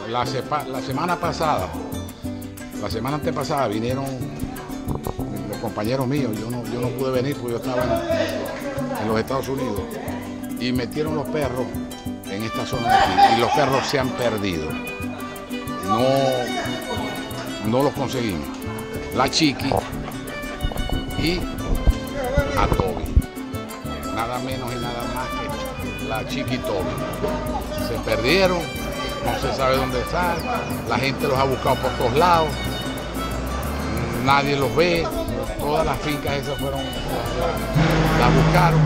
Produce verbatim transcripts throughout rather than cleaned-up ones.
la, sepa, la semana pasada, la semana antepasada vinieron los compañeros míos, yo no, yo no pude venir porque yo estaba en, en los Estados Unidos, y metieron los perros en esta zona de aquí, y los perros se han perdido. No, no los conseguimos. La Chiqui y a Toby. Nada menos y nada más que la Chiqui y Toby. Se perdieron, no se sabe dónde están, la gente los ha buscado por todos lados, nadie los ve, todas las fincas esas fueron, las buscaron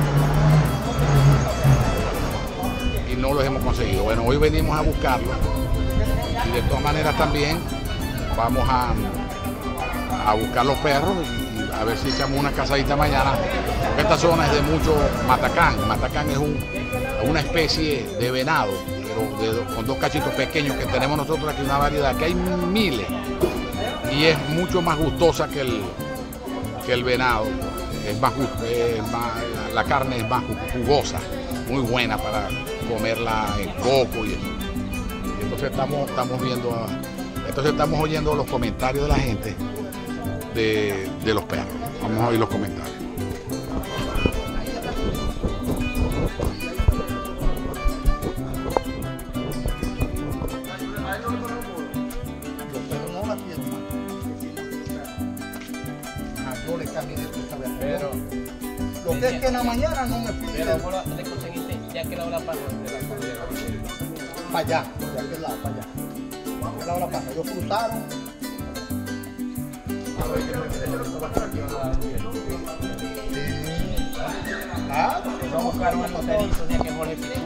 y no los hemos conseguido. Bueno, hoy venimos a buscarlos y de todas maneras también vamos a, a buscar los perros y, y a ver si echamos una cazadita mañana, porque esta zona es de mucho matacán. Matacán es un, una especie de venado, pero de, con dos cachitos pequeños que tenemos nosotros aquí, una variedad que hay miles, y es mucho más gustosa que el, que el venado. Es más, es más, la carne es más jugosa, muy buena para comerla en coco y eso. Y entonces estamos, estamos viendo, entonces estamos oyendo los comentarios de la gente de, de los perros. Vamos a oír los comentarios. Pero lo que es que en la mañana no me fui. Pero ¿cómo le conseguiste ya que la hora pasa? Para allá, de aquel lado, para allá. De la hora pasa. Ellos cruzaron. Ah, no buscaron el motorito ni a que Jorge Pico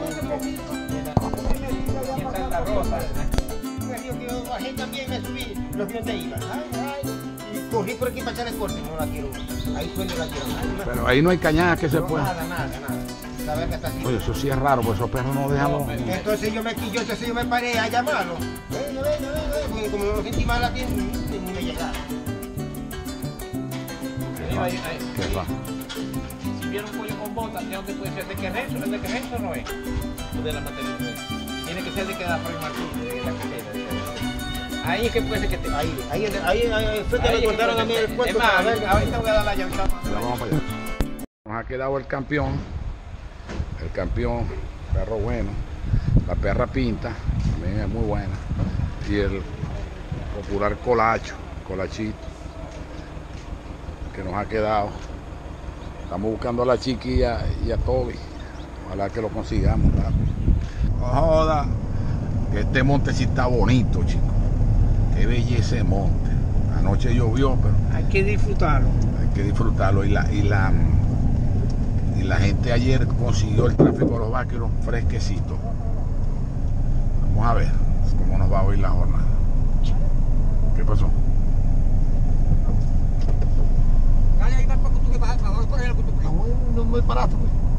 y en Santa Rosa. Me dijo que la gente también me subí, los vio de iba. Ay, ay. Y corrí por aquí para echarle corte, no la quiero. Ahí fue donde la quiero. Pero ahí no hay cañadas que se no, puedan. Nada, nada, nada. Saber que está así. Oye, eso sí es raro, porque esos perros no dejan los... Entonces yo me quilló, entonces yo me paré a llamarlo. Venga, venga, venga, porque como no sentí mal la tienda, ni me llegaba. ¿Qué va? Si vieron un pollo con botas, ¿de dónde puede ser? ¿De qué Renzo? ¿De qué Renzo no es? ¿O de la materia? Tiene que ser de que da Fray Martín, de la cartera. Ahí es que puede ser que te... Ahí, ahí, ahí, ahí, fue que me cortaron a mí el puesto. Es más, ahorita voy a dar la llave. Vamos para allá. Nos ha quedado el campeón, el campeón, perro bueno, la perra Pinta, también es muy buena, y el popular Colacho, Colachito, que nos ha quedado. Estamos buscando a la Chiqui y a, y a Toby, ojalá que lo consigamos. No joda, que este monte sí está bonito, chicos, qué belleza de monte. Anoche llovió, pero hay que disfrutarlo. Hay que disfrutarlo y la... Y la Y la gente ayer consiguió el tráfico de los vaqueros fresquecito. Vamos a ver cómo nos va hoy la jornada. ¿Qué pasó? Dale ahí, para que tú que vas a por ahí, no me paraste.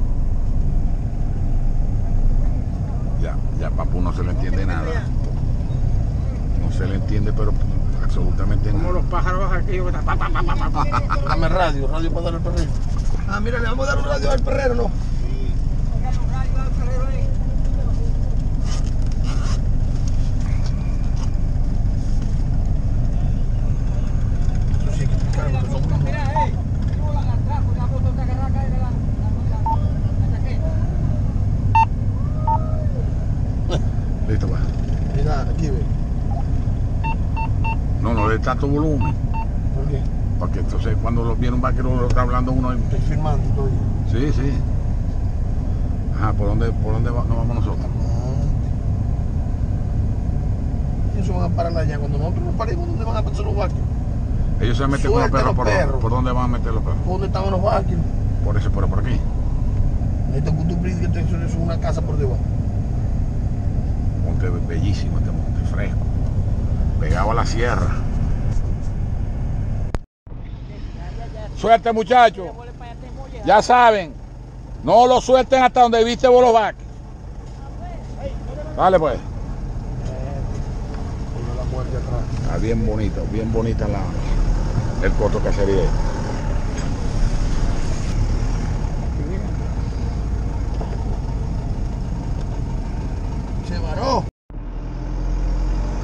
Ya, ya Papu no se le entiende nada. No se le entiende, pero absolutamente nada. Como los pájaros aquí. Dame radio, radio para dar el perrero. Ah, mira, le vamos a dar un radio al perrero, ¿no? Sí. Un radio al perrero ahí. Eso sí que te cargo, que son... Mira, eh. Yo la atraco, la moto te agarra acá y la... Listo, va. Mira, aquí ve. No, no le tanto volumen. ¿Por qué? Porque entonces cuando lo viene un vaquero lo está hablando uno. Estoy filmando todo. Sí, sí. Ajá, ¿por dónde, por dónde va, nos vamos nosotros? Ellos se van a parar allá. Cuando nosotros nos paremos, ¿dónde van a pasar los vaqueros? Ellos se meten con los perros, los por, perros. ¿por dónde van a meter los perros? ¿Por dónde estaban los vaqueros? Por eso, por, por aquí. Este Cutuprid que eso es una casa por debajo. Monte bellísimo, este monte fresco, pegado a la sierra. Suerte, muchachos. Ya saben, no lo suelten hasta donde viste vos los vaques. Dale pues. Está bien bonito, bien bonita la, el Coto Cacería. Se varó.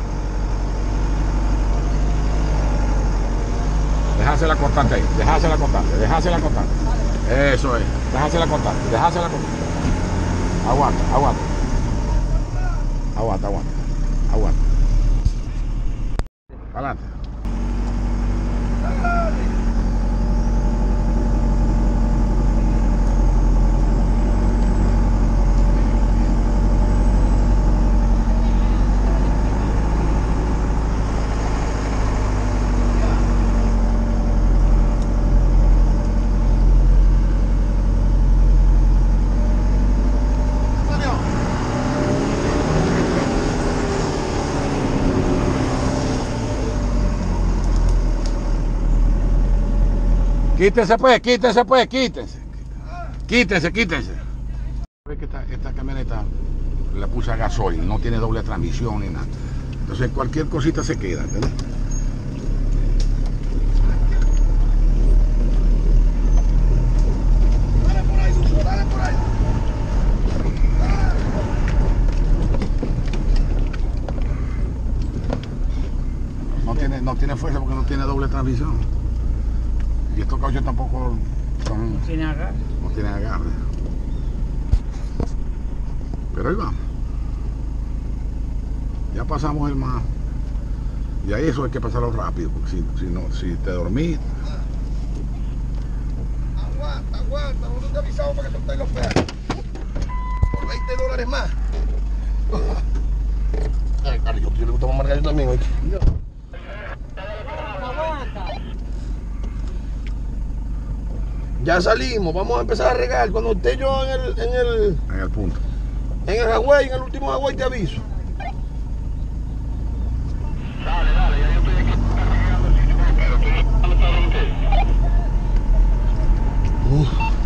dejásela cortante ahí, dejásela cortante, dejásela cortante. Eso es, dejásela cortante, dejásela cortante. Aguanta, aguanta. Aguanta, aguanta, aguanta. Adelante. Quítense pues, quítense pues, quítense. Quítense, quítense. Ve que esta, esta camioneta la puse a gasoil, no tiene doble transmisión ni nada. Entonces cualquier cosita se queda, ¿entendés? Dale por ahí, Suso, dale por ahí. No tiene, no tiene fuerza porque no tiene doble transmisión. Y estos cauchos tampoco son, No tiene agarre. no tienen agarre. Pero ahí vamos. Ya pasamos el mar. Y ahí eso hay que pasarlo rápido, porque si, si, no, si te dormís. Aguanta, aguanta, no te he avisado para que soltéis los perros. Por veinte dólares más. Ay, cari, yo le gusta más Margarita también, oye. Ya salimos, vamos a empezar a regar. Cuando esté yo en el, en el, En el punto. en el Hawái, en el último Hawái te aviso. Dale, dale, ya yo estoy aquí regando el sitio, pero estoy regando para donde. Uf.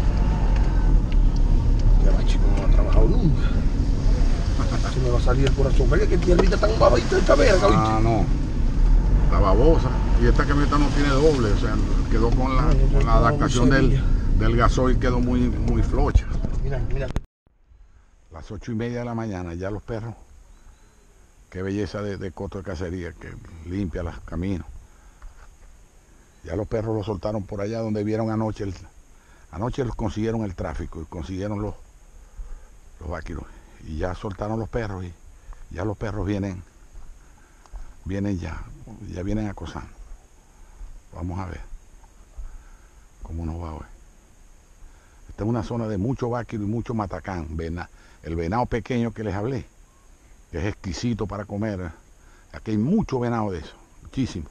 Ya va, chico, no ha trabajado nunca. Se me va a salir el corazón. Verga, que tierrita tan babita esta verga, ¿viste? Ah, no. La babosa. Y esta camioneta no tiene doble, o sea, quedó con la, con la adaptación del, del gasoil, quedó muy, muy flocha. Mira, mira. Las ocho y media de la mañana, ya los perros. Qué belleza de, de coto de cacería, que limpia los caminos. Ya los perros los soltaron por allá donde vieron anoche. El, anoche los consiguieron el tráfico y consiguieron los, los vaqueros. Y ya soltaron los perros y ya los perros vienen, vienen ya, ya vienen acosando. Vamos a ver cómo nos va hoy. Esta es una zona de mucho vaquero y mucho matacán. Vena, el venado pequeño que les hablé, que es exquisito para comer. Aquí hay mucho venado de eso, muchísimo.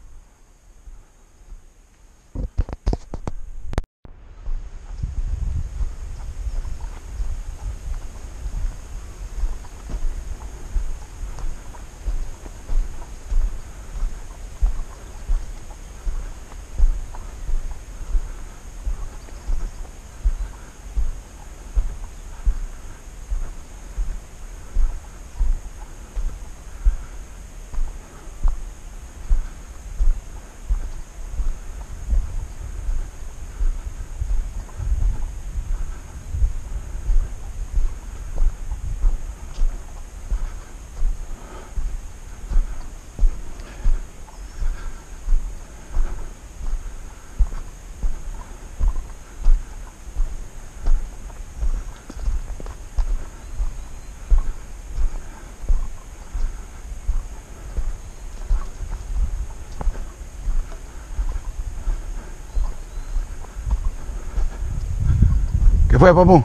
¿Qué fue, papu?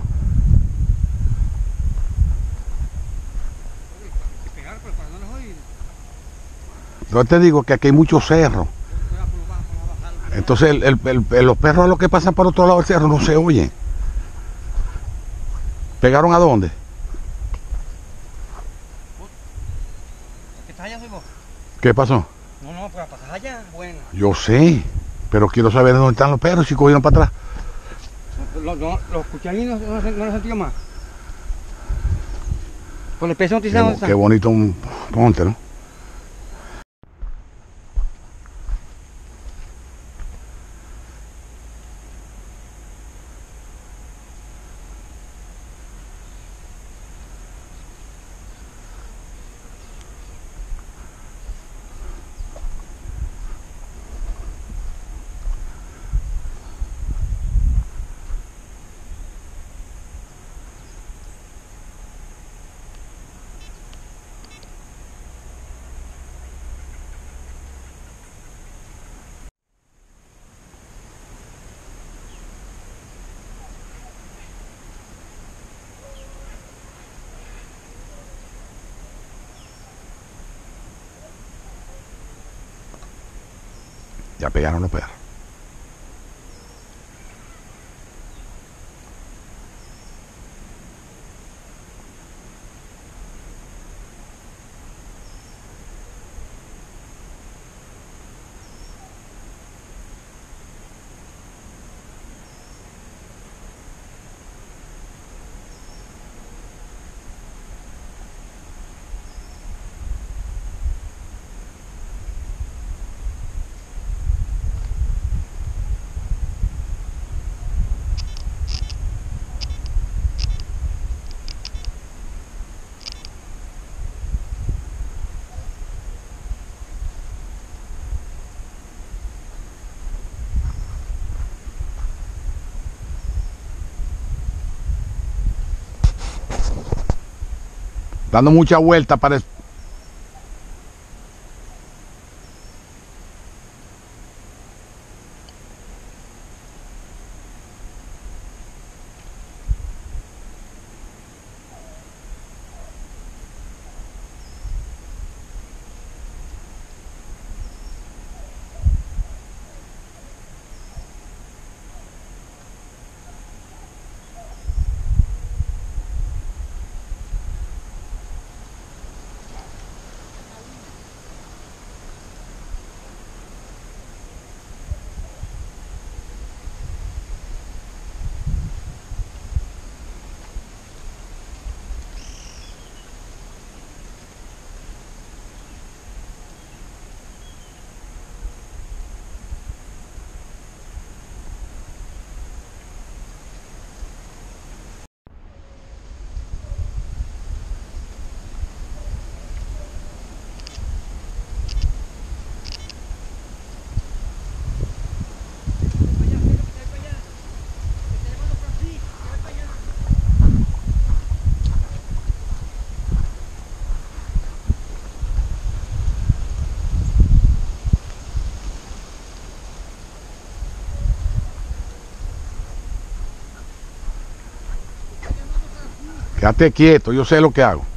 Yo te digo que aquí hay muchos cerros. Entonces el, el, el, el, los perros a los que pasan por otro lado del cerro no se oyen. ¿Pegaron a dónde? ¿Estás allá, soy vos? ¿Qué pasó? No, no, pero pasas allá, bueno. Yo sé, pero quiero saber dónde están los perros, si cogieron para atrás. Los no, lo cucharinos no, no, no los sentido más. Por el peso no te Qué, bo- qué bonito un monte, ¿no? Ya pegaron los perros. Dando mucha vuelta para... Quédate quieto, yo sé lo que hago.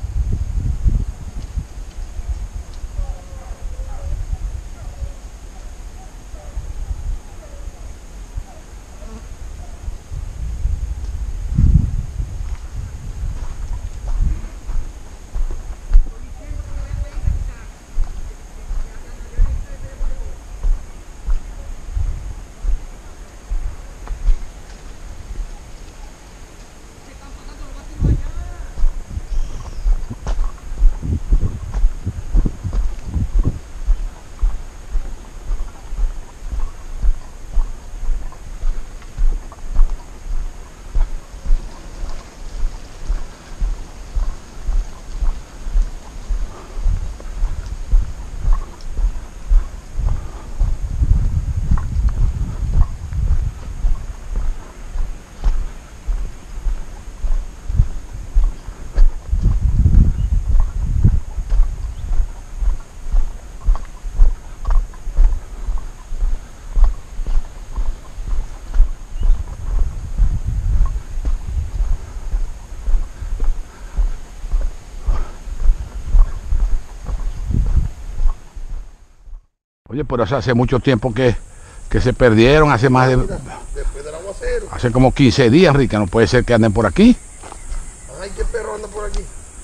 Oye, pero eso hace mucho tiempo que, que se perdieron, hace más de... Mira, después del aguacero. Hace como quince días, Rica, no puede ser que anden por aquí. Ay, qué perro anda por aquí.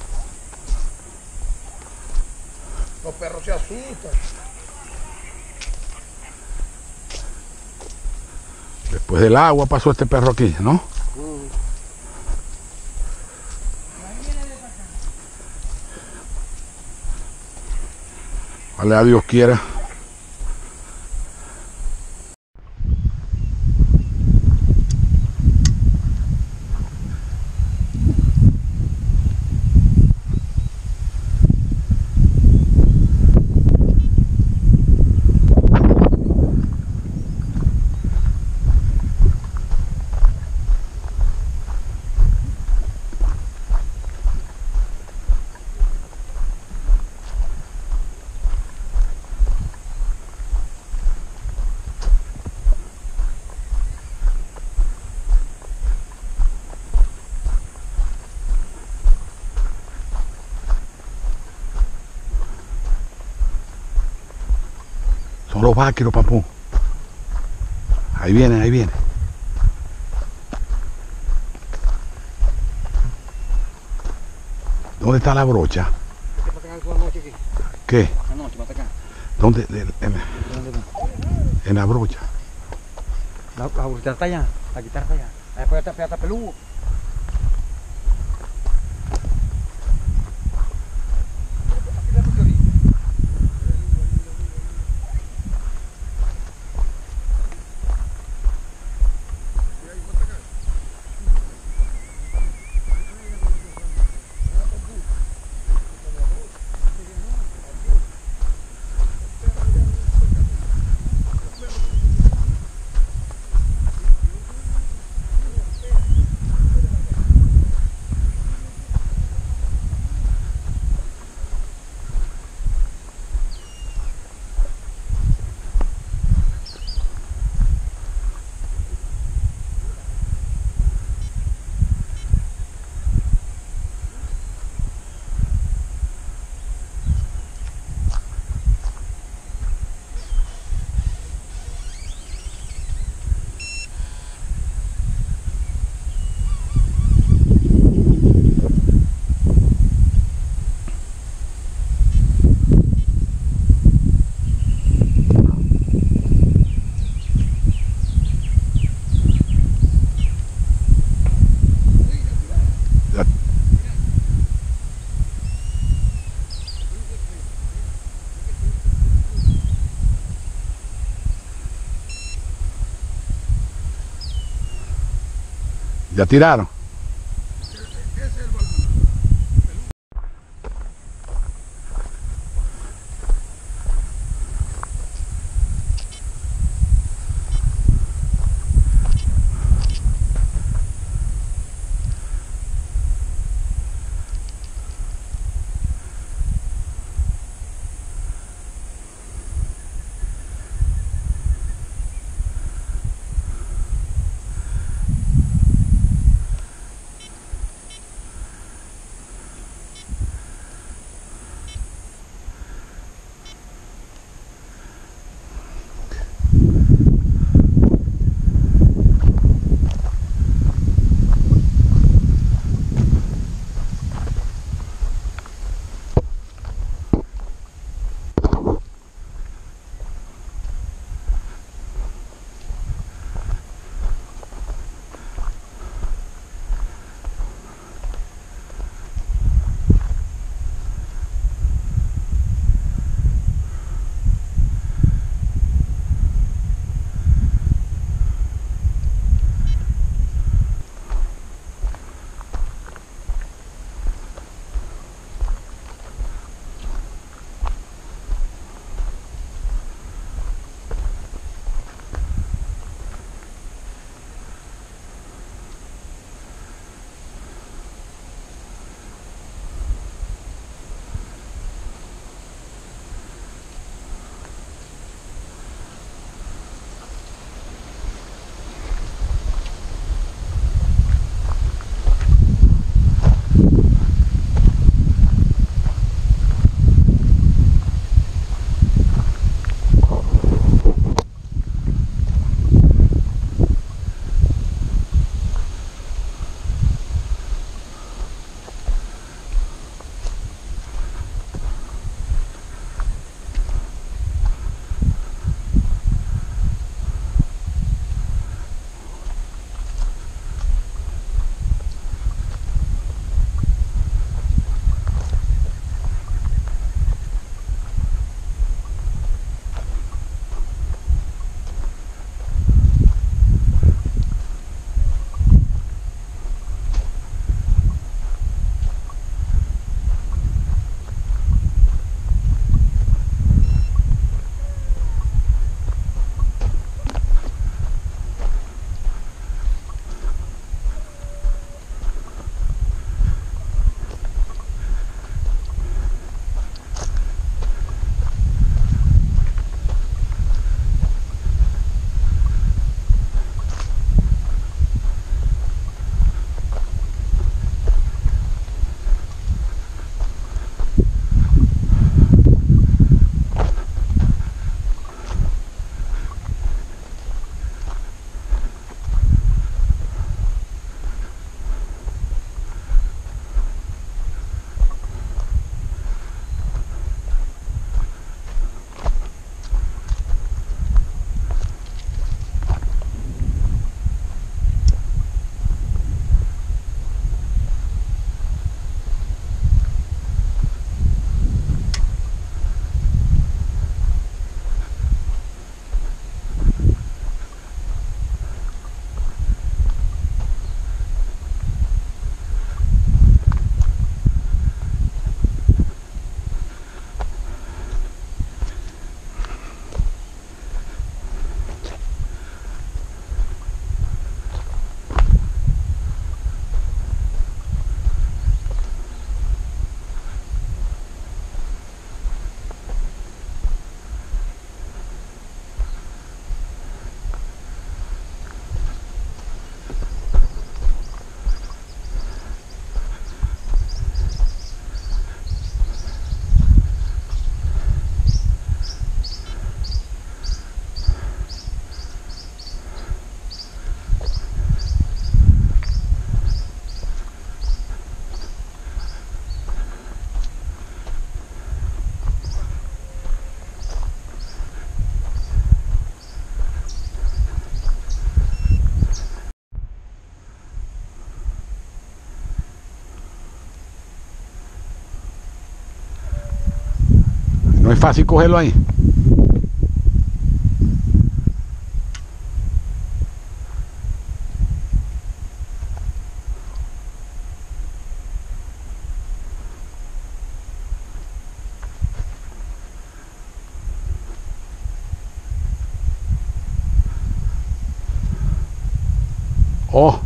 Los perros se asustan. Después del agua pasó este perro aquí, ¿no? Mm. Ojalá Dios quiera. Son los vaqueros, papú. Ahí viene, ahí viene. ¿Dónde está la brocha? ¿Qué? ¿Dónde? En, en, en la brocha. La, la brocha está allá, la guitarra está allá. Después está, está peludo. ¿Ya tiraron? No es fácil cogerlo ahí. Oh.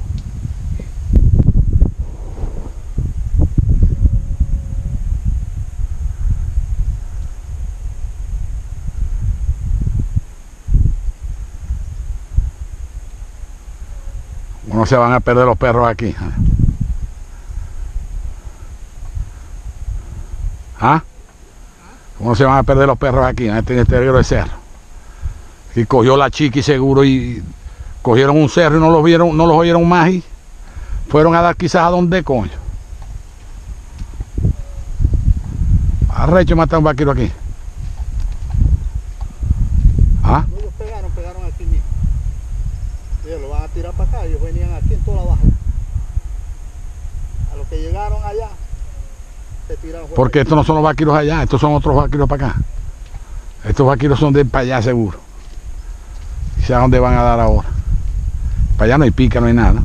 No se van a perder los perros aquí. ¿Ah? ¿Cómo se van a perder los perros aquí en este interior del cerro? Y cogió la chiqui seguro y cogieron un cerro y no los vieron, no los oyeron más y fueron a dar quizás a donde coño. Arrecho matar un vaquero aquí. ¿Ah? Ellos pegaron, pegaron aquí mismo. Ellos lo van a tirar para acá, ellos venían aquí en toda la baja. A los que llegaron allá, se tiraron. Porque estos no son los vaqueros allá, estos son otros vaqueros para acá. Estos vaqueros son de para allá seguro. Quizás dónde van a dar ahora. Para allá no hay pica, no hay nada.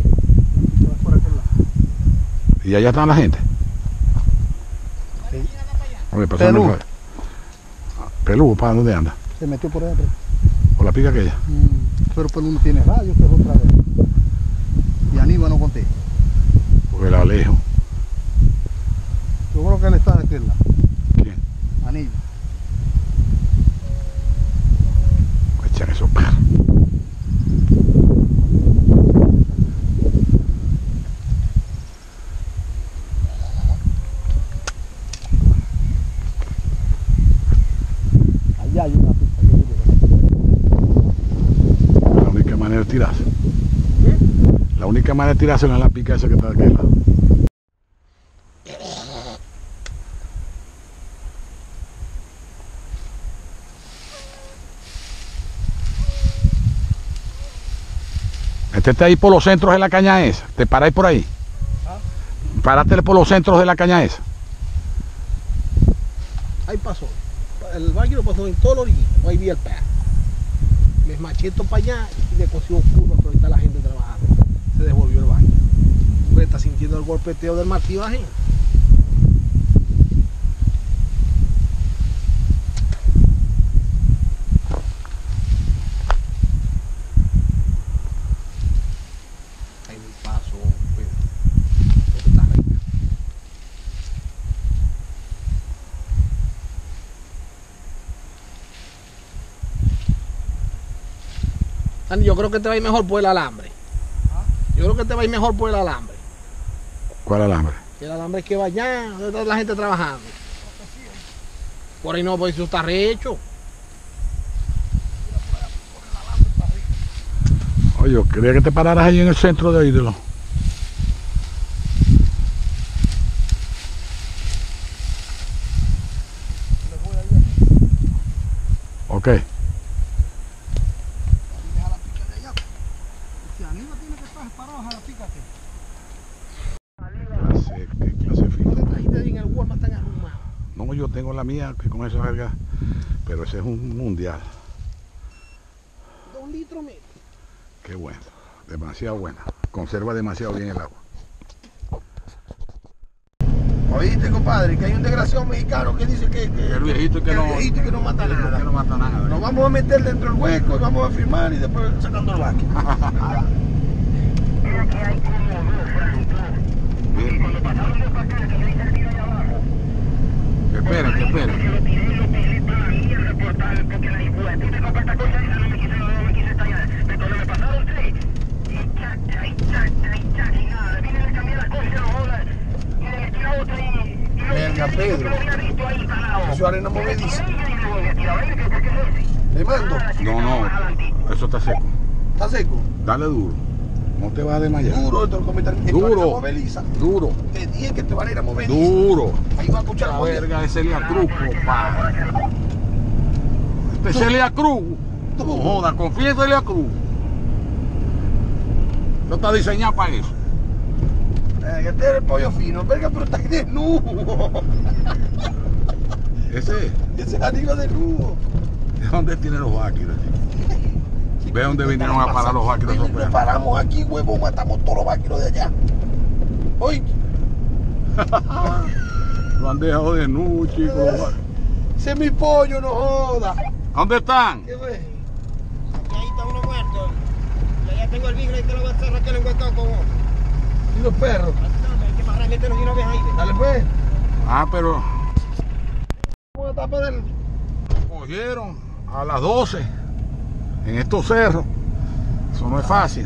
Y allá están la gente. Sí. Oye, Pelú. Pelú, ¿para dónde anda? Se metió por dentro. ¿Por la pica aquella? Mm, pero Pelú no tiene radio, que es otra vez. Y Aníbal no conté. Porque la alejo. Yo creo que él está de aquel lado. ¿Quién? Aníbal. Echan esos perros. Allá hay una pista que La única manera de tirarse. La única manera de tirarse no es la pica esa que está de aquel lado. Este está ahí por los centros de la caña esa. Te paráis por ahí. ¿Ah? Párate por los centros de la caña esa. Ahí pasó. El vaquero pasó en todo el orillito. Ahí vi el perro. Me macheto para allá y le cosió curva, pero ahí está la gente trabajando. Se devolvió el vaquero. Porque está sintiendo el golpeteo del martillaje. Ahí mi paso, pues. Esto está ahí. Dani, yo creo que te va a ir mejor por el alambre. Yo creo que te va a ir mejor por el alambre. ¿Cuál alambre? El alambre que va allá, donde está la gente trabajando. Por ahí no, pues eso está rehecho. Oye, yo quería que te pararas ahí en el centro de Ídolo. Ok. Deja la pica de allá. Si Aníbal tiene que estar parado, deja la pica aquí. Clase, qué clase fina. Ahí te digo, en el Walmart están arrumados. No, yo tengo la mía que con esa verga, pero ese es un mundial. Dos litros, mira. Qué bueno, demasiado buena. Conserva demasiado bien el agua. Oíste, compadre, que hay un desgraciado mexicano que dice que, que, El viejito que el no- viejito que no mata nada. Que no mata nada. Nos vamos a meter dentro del hueco y vamos a firmar y después sacando el vaque. Que esperen, que esperen. Verga, Pedro. Eso es arena movediza. Le mando. No, no, eso está seco. ¿Está seco? Dale duro. No te vas a desmayar. Duro, esto es comentario. Esto es Duro. arena movediza. Duro. Te dije que te va a ir a movediza. Duro. Ahí va a escuchar La la verga. verga es Celia Cruz, compadre. Este es Celia Cruz. No joda, confía en Celia Cruz. No está diseñado para eso. Verga, este es el pollo fino. Verga, pero está desnudo. Ese es. Ese es Aníbal de Lugo. ¿De dónde tienen los vaquiros? Ve dónde vinieron a parar los vaquiros esos Nos perros. paramos aquí, huevo, matamos todos los vaquiros de allá. Oye, Lo han dejado de nu, chicos. los vaquiros. ese es mi pollo, no joda. ¿Dónde están? ¿Qué ves? Aquí ahí está uno muerto. Y allá tengo el vigre y te lo voy a hacer que lo encuentro con vos. ¿Y los perros? Hay que bajar, mételos de una vez ahí. ve. Dale pues. Ah, pero Vamos a tapar del... cogieron a las doce en estos cerros. Eso no es fácil.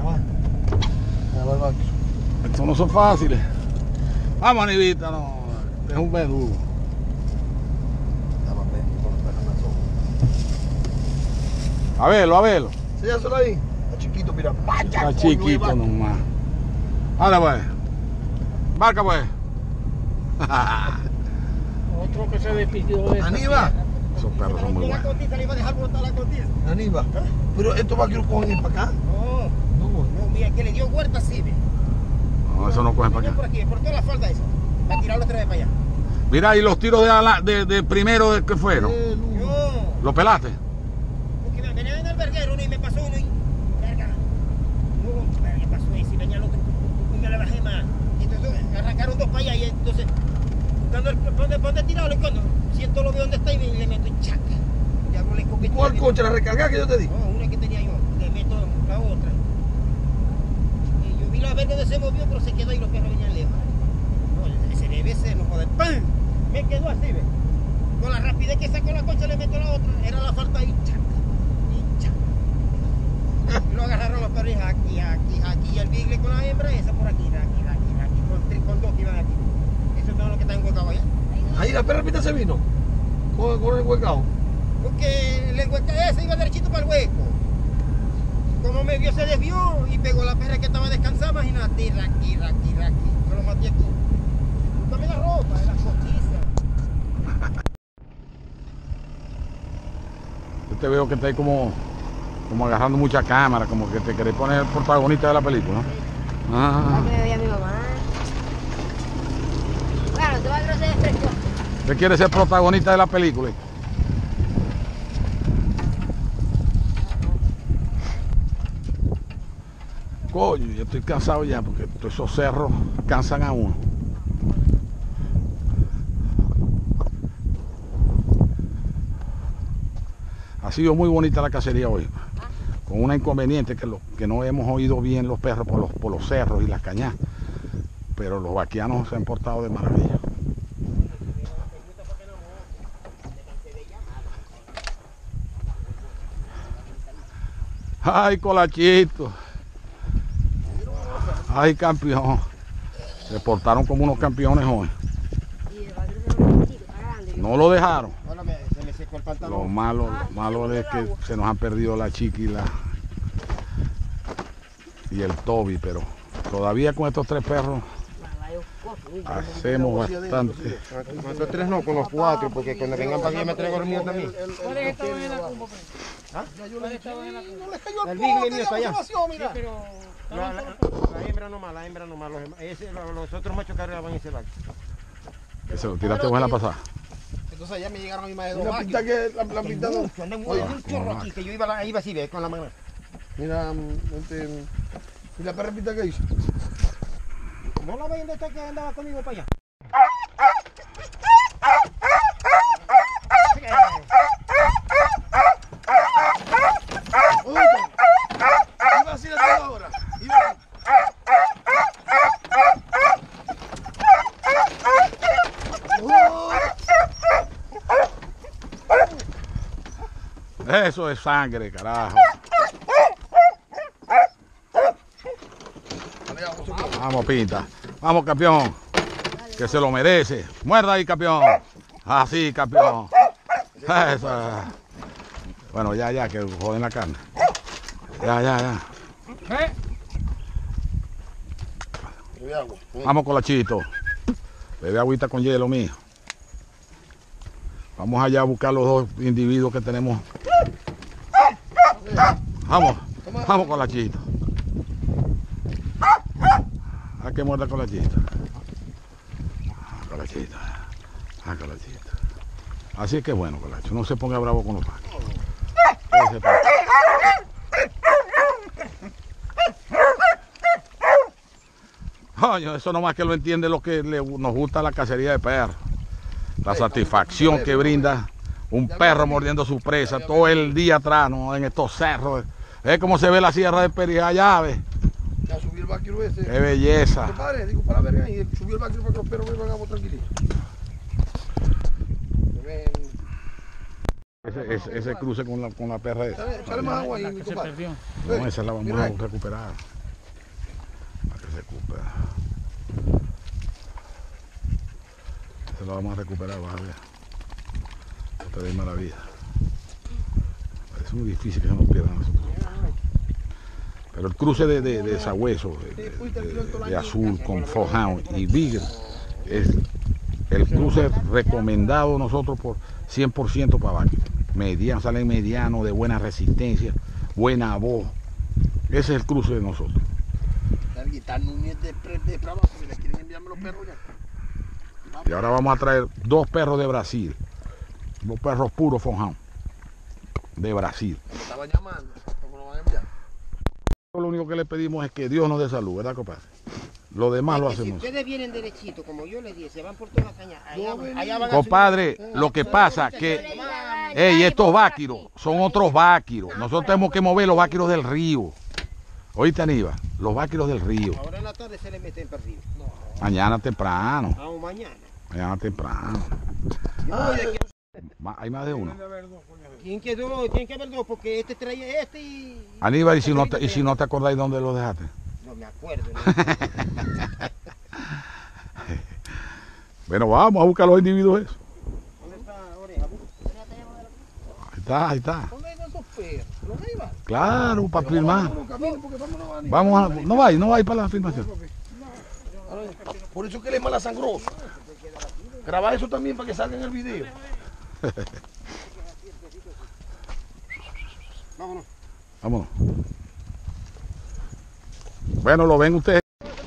Estos no son fáciles. Vamos, Anivita, no. Es un verdugo. A verlo, a verlo. Enséñaselo ahí. Está chiquito, mira. Vaya, Está coño, chiquito Eva. nomás. Ahora pues. Marca pues. Otro que se despidió de esta Aníbal. Esos perros son muy La buenos. cotiza, le iba a dejar botar la cotiza. Aníbal. Pero estos vaquiros cogen ir para acá. No, No, no, mira, que le dio huerta así, ve. No, eso no cogen para Por acá. aquí, por toda la falda esa. Va a tirarlo otra vez para allá. Mira, y los tiros de, ala- de, de primero de- que fueron. Eh, Lugo. Yo, ¿Los pelaste? porque me venía en el verguero uno y me pasó uno y. Verga. No, me pasó ese y venía el otro y me le bajé más. Y entonces arrancaron dos para allá y entonces. Buscando el. ¿Dónde, dónde tirarlo? Y cuando siento lo veo donde está y me, le meto en chaca. Y hago la escopeta. ¿Cuál coche? ¿La recargada que yo te di? No, una que tenía yo. Le meto la otra. Y yo vi la verga donde se movió, pero se quedó y los perros venían lejos. No, ese debe ser, no joder. ¡Pam! Me quedó así, ve. Con la rapidez que sacó la concha le meto la otra. Era la falta y chaca. Y chaca. Y lo agarraron los perros y aquí, aquí, aquí. Y el bigle con la hembra, esa por aquí, aquí, aquí, aquí. Con, tres- con dos que iban aquí. Eso es todo lo que está enhuecado allá. Ahí la perra pita se vino. Con, con el huecao. Porque el hueco ese iba derechito para el hueco. Como me vio, se desvió y pegó la perra que estaba descansada. Imagínate, raqui, raqui, raqui. Yo lo maté aquí. Dame la ropa, las cotizas. Yo te veo que está ahí como, como agarrando mucha cámara, como que te querés poner el protagonista de la película, ¿no? Ah, que me veía mi mamá. Bueno, tú vas a crecer de fresco. ¿usted quiere ser protagonista de la película? Coño, yo estoy cansado ya porque todos esos cerros cansan a uno. Ha sido muy bonita la cacería hoy, con una inconveniente que, lo, que no hemos oído bien los perros por los, por los cerros y las cañas, pero los vaquianos se han portado de maravilla. Ay, colachito. Ay, campeón. Se portaron como unos campeones hoy. Y el barrio se lo chiquito, está grande. No lo dejaron. Ahora me, se me secó el Lo pantalón. malo, lo malo es que se nos han perdido la chiqui y, la, y el Toby, pero todavía con estos tres perros hacemos bastante. Con estos tres no, con los cuatro, porque cuando vengan para aquí me traigo el mío también. ¿Cuáles estaban en la cumba? No les cayó el El bigle pote, mío ya está allá. vació, mira. La, la, la hembra nomás, la hembra nomás. Los, ese, los, los otros machos cargaban ese vaco. Eso, tiraste buena pasada. Entonces allá me llegaron a mi más de dos la pista que la, la pista no. Yo ando Oye, un chorro aquí, que yo iba, la- iba así, ve, con la mano. Mira, este, ¿y la perra pista qué hizo? ¿No la ven de esta que andaba conmigo para allá? Oye, iba así la toda ahora. Iba así. Eso es sangre, carajo. Vamos, pinta. Vamos, campeón. Que se lo merece. Muerda ahí, campeón. Así, campeón. Eso. Bueno, ya, ya, que joden la carne. Ya, ya, ya. Vamos, colachito. Bebe agüita con hielo, mío. Vamos allá a buscar los dos individuos que tenemos. Vamos, vamos, colachito. ¿A qué muerda colachito? Ah, colachito. Ah, colachito. Así que bueno, Colacho, no se ponga bravo con los pájaros. Coño, eso nomás que lo entiende lo que le, nos gusta la cacería de perros. La satisfacción que brinda un perro mordiendo su presa todo el día atrás, ¿no? En estos cerros. Es como se ve la sierra de Perijá allá, ¿ves? Ya subió el vaquero ese. Qué belleza. Compadre, digo para ver ahí, subió el vaquero para que los perros me van tranquilitos. Ese, ese, ese cruce con la, con la perra esa. Échale más agua ahí, mi compadre. No, esa la vamos a recuperar. Para que se recupere. Esa la vamos a recuperar, vas a ver. No te des mala vida. Es muy difícil que se nos pierdan nosotros. Pero el cruce de, de, de sabueso, de, de, de azul con forehound y bigre es el cruce recomendado nosotros por cien por ciento para vaquero. Mediano, salen mediano, de buena resistencia, buena voz. Ese es el cruce de nosotros. Y ahora vamos a traer dos perros de Brasil, dos perros puros forehound de Brasil. Estaba llamando, ¿cómo lo van a enviar? Lo único que le pedimos es que Dios nos dé salud, ¿verdad, compadre? Lo demás lo Es que hacemos. Si ustedes vienen derechito, como yo les dije, se van por todas las cañas. Allá, allá van a Compadre, lo que pasa que, hey, estos váquiros son otros váquiros. Nosotros tenemos que mover los váquiros del río. ¿Oíste, Aníbal? Los váquiros del río. Ahora en la tarde se le meten para arriba. Mañana temprano. Vamos mañana. Mañana temprano. No, de que- Ma- Hay más de uno. Tienen que, dos, tienen que haber dos, porque este trae este y... Aníbal, ¿y si no te, y si no te acordáis dónde lo dejaste? No me acuerdo. ¿no? Bueno, vamos a buscar los individuos esos. ¿Dónde está Oreja? Ahí está, ahí está. ¿Dónde hay esos perros? ¿Los iban? Claro, para firmar. Caminen porque vámonos a Vamos a, no vais, no vais para la filmación. Por eso que él es malasangroso. Graba eso también para que salga en el video. Vámonos. Vámonos. Bueno, lo ven ustedes.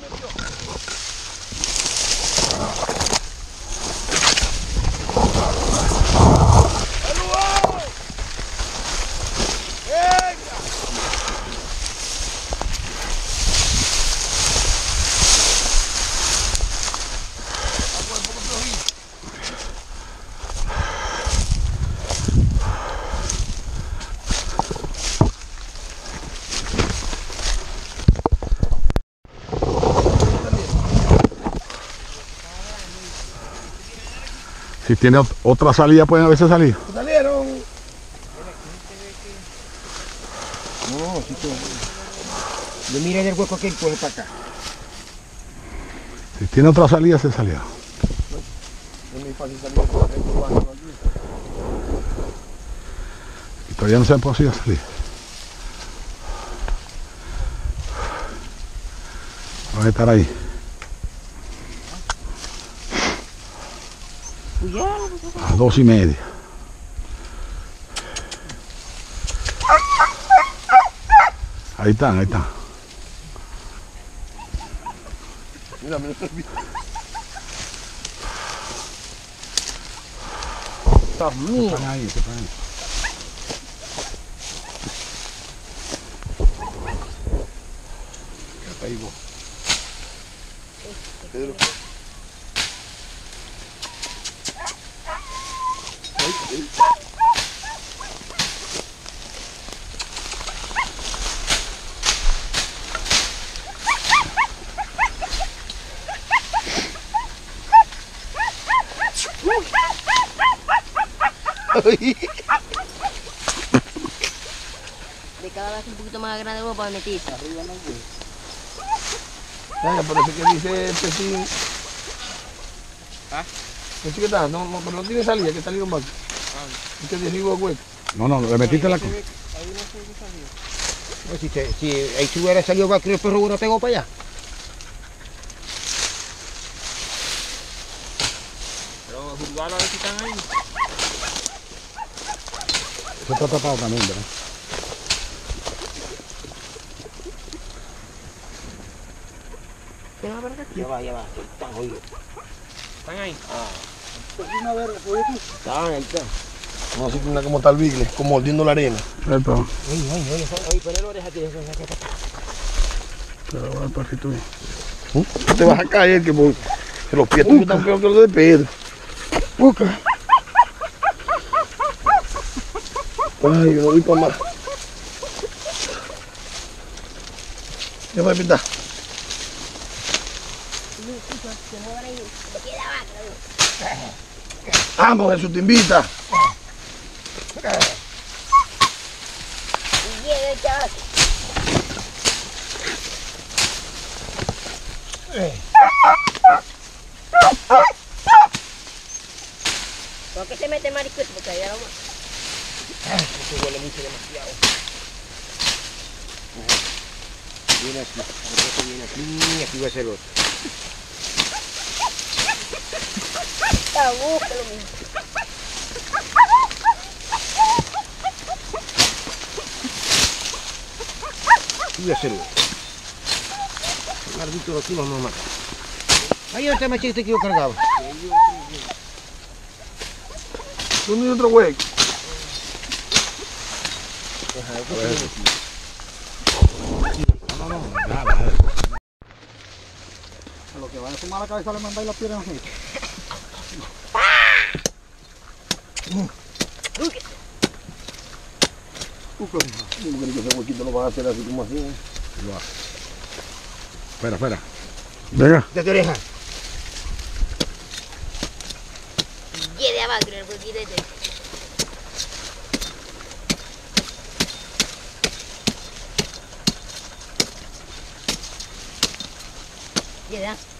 Si tiene ot- otra salida, pueden a veces salir. Salieron. No, sí que... Yo miré el hueco que él coge para acá. Si tiene otra salida, se salía. Es muy fácil salir por el urbano aquí. Y todavía no se han podido salir. Van a estar ahí. A las dos y media. Ahí están, ahí están. Mira, mira. Están ahí, están ahí. Ahí vos. Pedro. De cada vez un poquito más grande vos para meterse. Venga, parece que dice Petín. ¿Ah? ¿Qué que está? No, no, pero no tiene salida, que salieron más. Este derribo hueco. No, no, le metiste la cruz. No, si, te, si ahí si hubiera salido vaquero, el perro hubiera pegado para allá. Pero juzgarlo a ver si están ahí. Eso está tapado también, ¿verdad? Ya va, ya va. Están oídos. ¿Están ahí? Está, ahí está. No sé cómo está el bigle, como mordiendo la arena. Esto. Oye, oye, oye, oye, ponle la oreja aquí. Pero va el perrito bien. ¿Mm? Te vas a caer, que, por, que los pies tuyos están peor que los de Pedro. Busca. Ay, yo no voy para más. Ya voy a pintar. Vamos, Jesús te invita. ¿Por qué se mete maricucho? Porque allá vamos. Esto huele mucho demasiado. Viene aquí, el viene aquí, aquí va a ser otro. Está búscalo, mijo. Aquí va a ser otro. Maldito aquí vamos a matar. Ahí está el machete que yo cargaba. ¿Dónde hay otro hueco? No, no, no, nada. A lo que vaya a sumar la cabeza le mandáis la pierna así. ¿Tú crees que ese huequito lo vas a hacer así como así? ¿Eh? Lo hace. Espera, espera. Venga. De tu oreja. Y de abajo, el huequito de dentro. Y de abajo.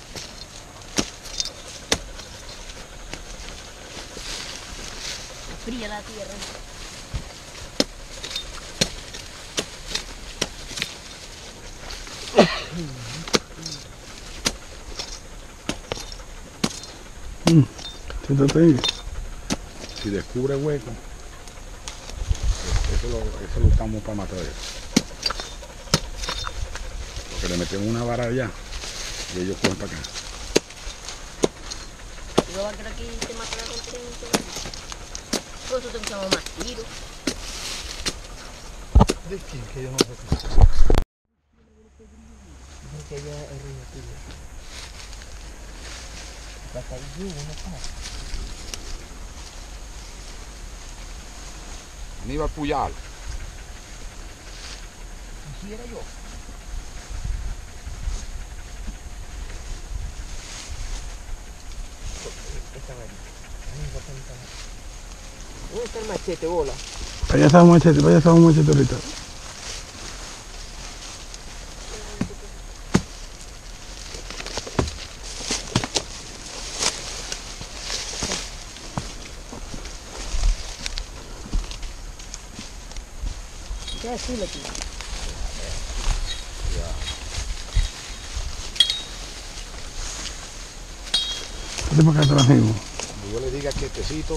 Fría la tierra. Siéntate ahí. Si descubre hueco, eso lo, eso lo usamos para matar eso. Porque le metemos una vara allá y ellos cogen para acá. Yo voy a quedar aquí y te matará con tren. Por eso te usamos más tiro. ¿De quién? Que yo no sé. Que allá es río tuyo. Hasta ahí llega, no pasa. Aníbal Puyal. Así era yo. Esta varita. ¿Dónde está el machete, bola? Para allá está un machete, para allá está un machete ahorita. Ya es chulo aquí. Vete para acá atrás mismo. Cuando yo le diga quietecito,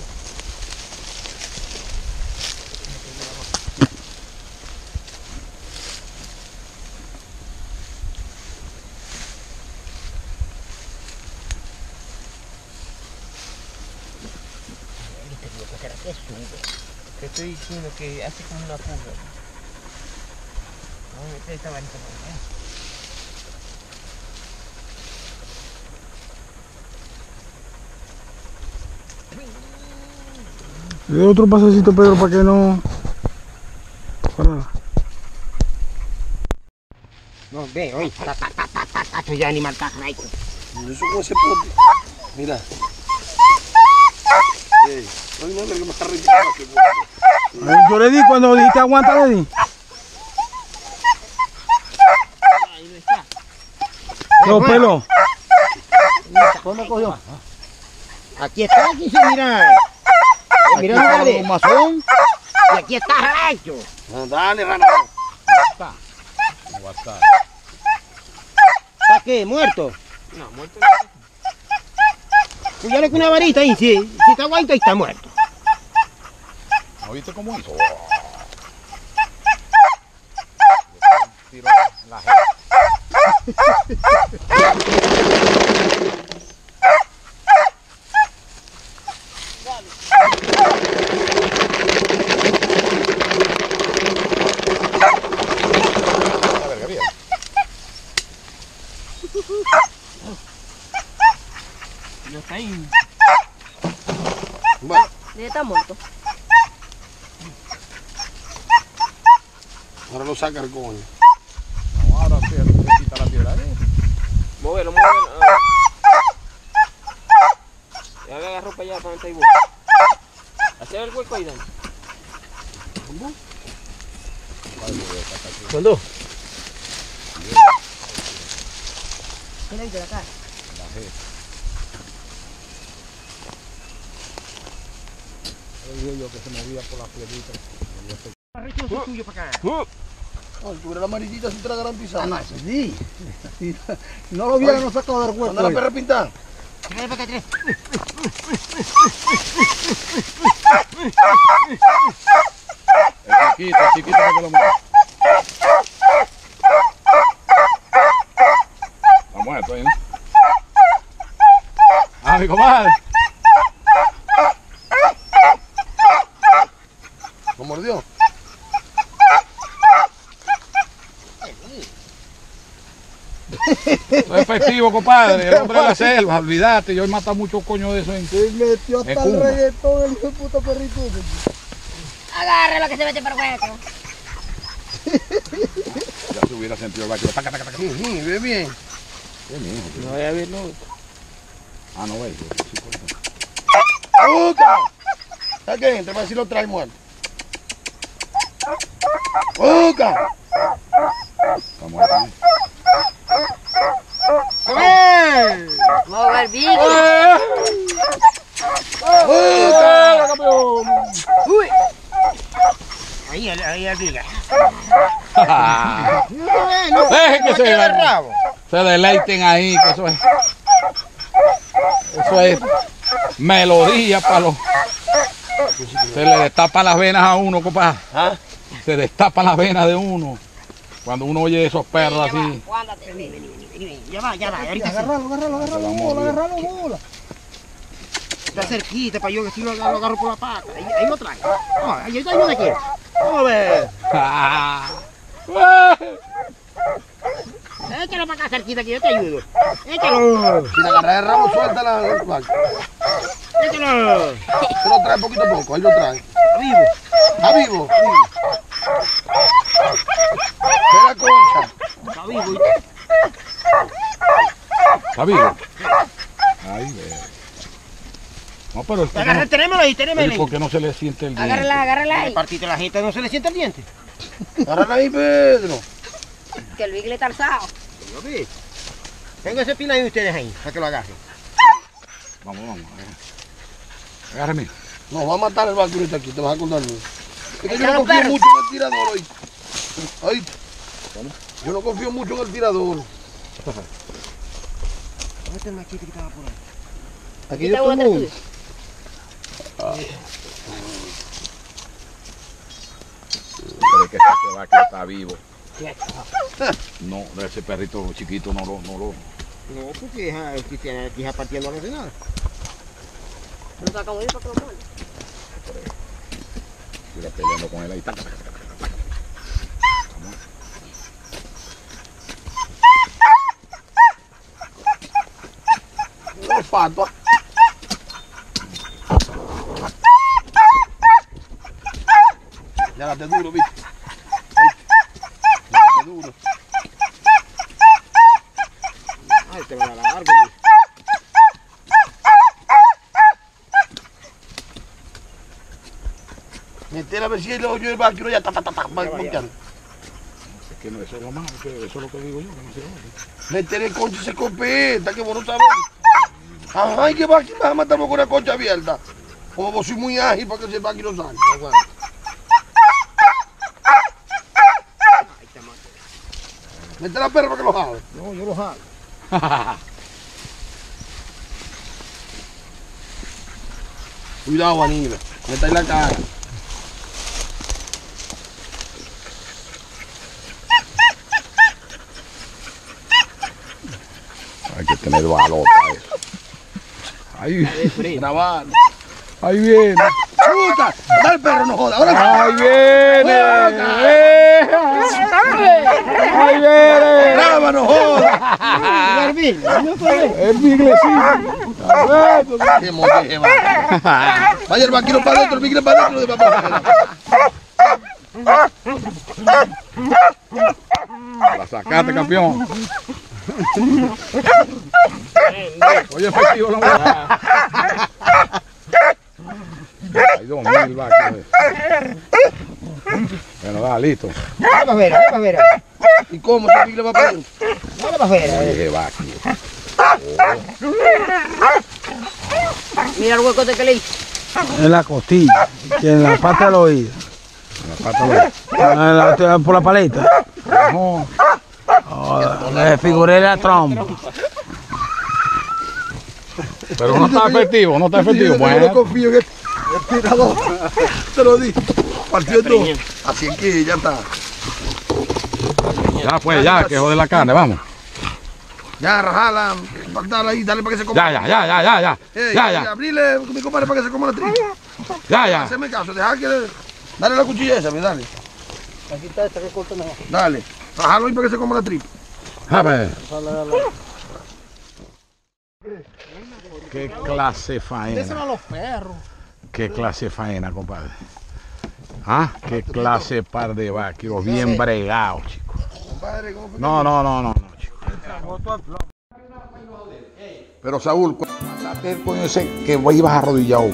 Te estoy diciendo que hace como una fuga. Vamos a meter esta varita por acá. Le doy otro pasecito, Pedro, para que no... Para. No, ve, oye. Ta, ta, ta, ta, ta, ta, ya animal está ahí. Eso con ese pote. Mira. Ey, no hay nada que me está retirando ese pote. Ay, yo le di cuando dijiste aguanta, le di. Ahí no está. No, pelo. ¿Dónde cogió? Aquí está, aquí se mira. Mira el lugar de un mazón. Y aquí está racho. No, dale, rana. no va a estar. ¿Está qué? ¿Muerto? No, muerto no está. Pues ya le con una varita ahí, si, si está guaito ahí está muerto. ¿No viste cómo hizo? Tiró la jeta. La verga, bien. No está ahí. Bueno, Debe estar muerto. ahora lo saca el coño. No, ahora sí, se quita la piedra ahí. Móvelo, móvelo. Ya me agarró para allá, para donde está ahí. Hacer el hueco ahí, Dani. ¿Cuándo? ¿Qué le hizo la cara? Dije yo que se movía por las piedritas. Arrecho es tuyo para acá. No, si tuviera la amarillita sí te la garantizaba. Ah, no, eso sí. Si no lo hubiera, no sacado del hueco. ¿Dónde la perra pintada? Trae para acá, trae. El chiquito, el chiquito para que lo mueva. Está muerto ahí, ¿no? Ah, mi comadre. ¿Lo mordió? Eso es efectivo, compadre. El hombre de la selva, olvídate. Yo he matado muchos coños de eso en. Se metió hasta Es el Kuma. reggaetón el hijo de puta perrito. Agárralo que se mete por hueco. Ya se hubiera sentido el vaquero. Taca, taca, taca. Sí, sí, ve bien. ¿Qué mijo, tío? No vaya a ver, no. Ah, no, ve. Sí, por eso. ¡Puta! ¿Sabes qué? Te voy a decir lo trae muerto. ¡Puta! Está muerto. ¿eh? Vamos a ver bien. ¡Puta! ¡Campeón! Ahí, ahí, ahí, diga. Dejen que se, se deleiten ahí, que eso es. Eso es melodía para los. Se le destapan las venas a uno, compadre. ¿Ah? Se destapan las venas de uno. Cuando uno oye esos perros así. Guárdate. Vení, vení, vení, vení. Ya va, ya va. Ahorita sí. Agárralo, agárralo, agárralo, bola, agárralo, bola. Está cerquita para yo que si lo agarro, lo agarro por la pata. Ahí, ahí lo traigo. No, ahí está, ayuda aquí. Vamos a ver. Échalo para acá cerquita que yo te ayudo. Échalo. Si la agarras de rabo, suéltala. Échalo. Se lo trae poquito a poco, ahí lo trae. Está vivo. ¿Está vivo? Espera, concha. Está vivo. ¿Está vivo? Ay, ve. No, pero el que Agarra, no, tenémoslo ahí, tenémoslo el ahí. porque no se le siente el diente. Agárrala, agárrala ahí. Partite la gente, no se le siente el diente. Agárrala ahí, Pedro. Que el bigle está alzado. Yo vi. Tengo ese pila de ustedes ahí, para que lo agarren. Vamos, vamos. Agárrame. Nos va a matar el vaquero aquí, te vas a acordar mío. Es que yo no Échalo, confío perro. mucho en el tirador hoy. Ay, yo no confío mucho en el tirador. ¿Dónde está el machete que estaba por ahí? Aquí Quita yo una tengo tuya. Pero es que ese vaquero está vivo. No, ese perrito chiquito no lo, no lo. No, porque ja, si tiene aquí ja partiendo no hace nada. No saca muy bien para que lo muerde. Estuviera peleando con él ahí. Taca, taca, taca, taca, taca. Vamos. olfato. Ya la te duro, viste. Ya la te duro. Ay, te va a dar largo, Luis. Meter a ver si el hoyo del vaquero ya está, ta, ta, ta, va volteando. Es que no, eso es lo malo, que eso es lo que digo yo, que no se oye. Meter el concho y se escopeta, que vos no sabés. Ajá, ¿y qué va? ¿Quién vas a matarme con una concha abierta? Como vos soy muy ágil para que ese vaquero salga. Aguanta. Ay, te mato. Mete la perra para que lo jale. No, yo lo jalo. Cuidado, Aníbal. Meta ahí la cara. Hay que tener valor para eso. Ay, Grabar. Ahí viene. ¡Puta! ¡Dale, perro, no joda! ¡Ahora sí! Ahí viene. Ahí viene. ¡Brava, no joda! Es mi iglesita. ¡Qué molleje, va! Vaya el vaquero para adentro, el migre para adentro de papá. La sacaste, campeón. Oye, efectivo, no. Hay dos mil vacas. Bueno, va, listo. Dale para afuera, dale para afuera. ¿Y cómo ese migre va para adentro? Dale para afuera. Oye, va aquí. Mira el hueco de que le hice. En la costilla, y en la pata del oído. La pata de En la- por la paleta. no. Oh, le figuré la trompa. Pero no está efectivo, no está efectivo. Yo no Bueno, confío en el tirador. Te lo di. Partió en dos. Así es que ya está. ya pues, ya, que jode la carne, vamos. Ya, rajala, dale ahí, dale para que se coma. Ya, ya, ya, ya, ya, ya. Ey, Ya, ya, abrile, mi compadre, para que se coma la tripa. ya, ya. Haceme caso, deja que... Dale la cuchilla esa, mi, dale. Aquí está esta que corta nada. Dale. Rajalo ahí para que se coma la tripa. A ver. Qué clase de faena. a los perros. Qué clase de faena, compadre. Ah, qué clase de par de vaqueros bien bregados, chicos. Compadre, ¿cómo fue? No, no, no, no, no, chicos. Pero Saúl, cuando mandaste el coño ese que ibas arrodillado.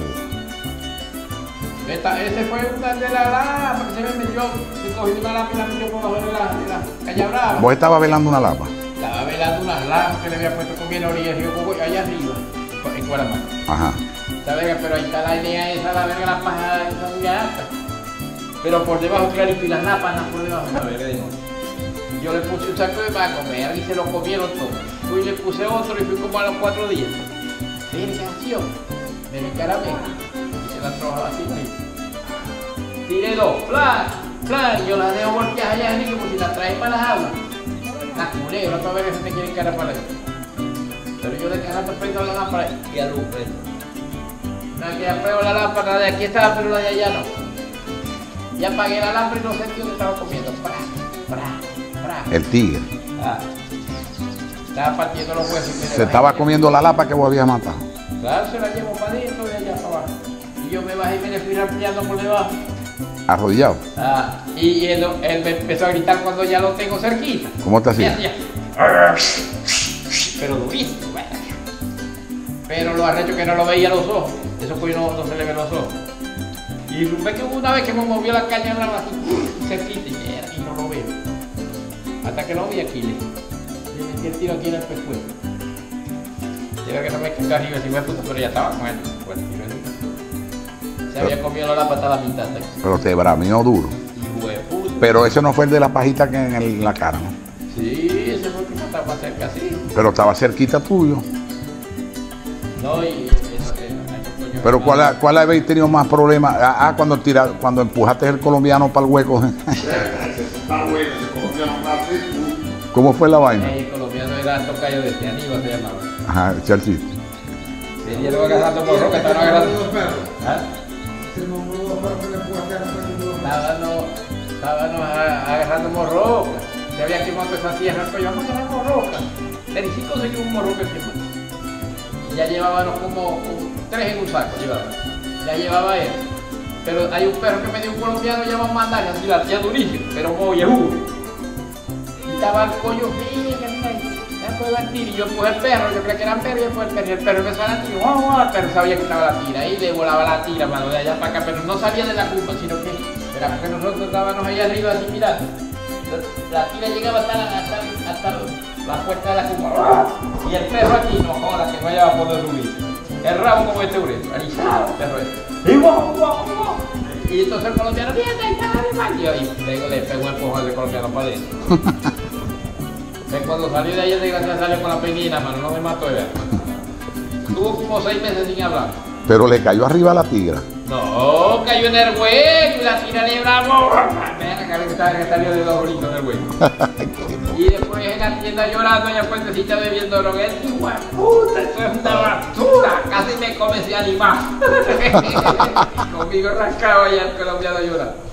Esta, ese fue una de las lapas que se me metió. Se cogió una lapa y la metió por abajo de la, de la calle brava. Vos estabas velando una lapa. Estaba velando unas lapas que le había puesto con bien orilla del río Coco, allá arriba, en Cuaramán. Ajá. La verga, pero ahí está la idea esa, la verga, la paja esa muy alta. Pero por debajo, clarito, y las lapas no por debajo, la verga de noche. Yo le puse un saco de vaca, verga, y se lo comieron todo. Fui y le puse otro y fui como a los cuatro días. Verga, tío, me me caramé. Y se la trabajaba así, ahí. Tiré dos, plan, plan, y yo las dejo volteadas allá en como si las traes para las aguas. Las culebras, otra vez que se te quieren cara para allá. Pero yo de cara te prendo la lámpara y a luz prendo. La que apego la lámpara de aquí estaba, pero la de allá no. Y apagué la lámpara y no sentí dónde estaba comiendo. Pra, pra, pra. El tigre. Ah. Estaba partiendo los huesos. y me Se estaba comiendo la lapa que vos habías matado. Claro, se la llevo para adentro y allá para abajo. Y yo me bajé y me le fui rampeando por debajo. Arrodillado. Ah, y él, él me empezó a gritar cuando ya lo tengo cerquita. ¿Cómo te Y hacía? hacía, pero durísimo, verga. Pero lo arrecho que no lo veía los ojos. Eso pues no, no se le ve los ojos. Y ve que hubo una vez que me movió la caña brava así, cerquita y, mierda, y no lo veo. Hasta que lo vi aquí, le, le metí el tiro aquí en el pescuezo. Llega que no me quedé arriba, si me puto, pero ya estaba muerto. Bueno, tiro en- se había comido la lapa hasta la mitad. ¿Sí? Pero te brameó duro. Y hueputa. Pero ese no fue el de la pajita que en el- la cara, ¿no? Sí, ese fue el que estaba cerca así. Pero estaba cerquita tuyo. No, y eso que coño. Pero ¿cuál, cuál habéis tenido más problemas? Ah, ah, cuando, tira, cuando empujaste el colombiano para el hueco. ¿Cómo fue la vaina? El colombiano era alto callo de este, Aníbal se llamaba. Ajá, echa el chiste. Se dieron agarrando por roca, estaban agarrando. ¿Ah? Estábamos, estábamos a- agarrando morroca. Se había quemado esa tierra, pero vamos a agarrar morroca. Necesito conseguir un morroca quemado. Y ya llevábamos como, como tres en un saco, llevaba. Ya llevaba él. Pero hay un perro que me dio un colombiano, ya vamos a mandar, así la tía durísimo, pero muy agudo. Y estaba el coño, mira, ya puedo batir. Y yo empujé el perro, yo creía que era perro, y después el perro, y el perro empezó a latir, guau, guau, el perro sabía que estaba la tira, y le volaba la tira, mano, de allá para acá, pero no salía de la culpa, sino que era porque nosotros estábamos allá arriba así mirando. La tira llegaba hasta, la, hasta, hasta la puerta de la culpa, y el perro aquí, no jodas, que no haya a poder subir. El rabo como este grueso, alisado, el perro este. Y guau, guau, guau. Y entonces el colombiano, mira, ahí está el animal. Y yo ahí luego le pegó el empujón al colombiano para adentro. Ven, cuando salió de ahí, el desgraciado salió con la penina, mano, no me mató de ver. Estuvo como seis meses sin hablar. Pero le cayó arriba a la tigra. No, cayó en el hueco y la tira le bravo. Venga, que estaba que salió de dos bolitos del hueco. Y después en la tienda llorando, allá puentecita bebiendo droga. ¡Hijo de puta! Eso es una basura. Casi me come se anima. Conmigo rascado allá el colombiano llora.